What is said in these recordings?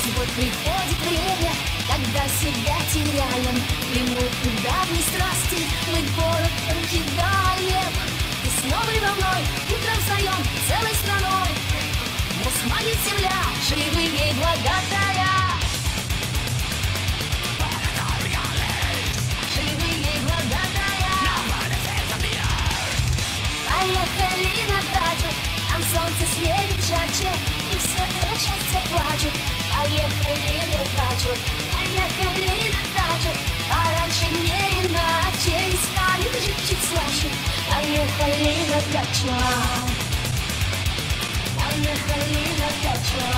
Вот приходит время, когда себя теряем, и мы давней страсти мы город покидаем. И с новой волной утром встаем целой страной. Нас манит земля, живы ей благодаря. Живы ей благодаря. Поехали на дачу, там солнце светит жарче, и все от счастья плачут. Поехали на дачу, поехали на дачу, а раньше не иначе, и станет жить чуть слаще. Поехали на дачу, поехали на дачу.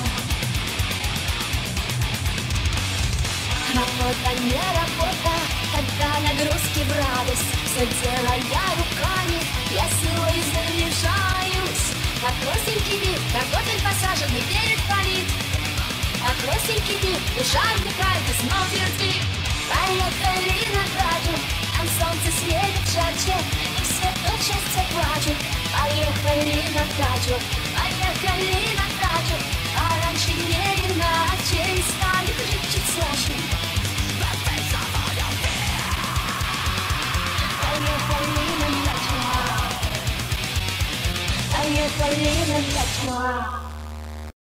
Работа не работа, когда нагрузки в радость, все делая руками, я силой заряжаюсь. Как простенький вид, картофель посаженный перед полит. Как простенький вид, душа отдыхает и смотрит вид. Поехали на дачу, там солнце светит жарче, и все от счастья плачут. Поехали на дачу, поехали на дачу, а раньше не иначе, и станет жить чуть слаще. Поехали на дачу.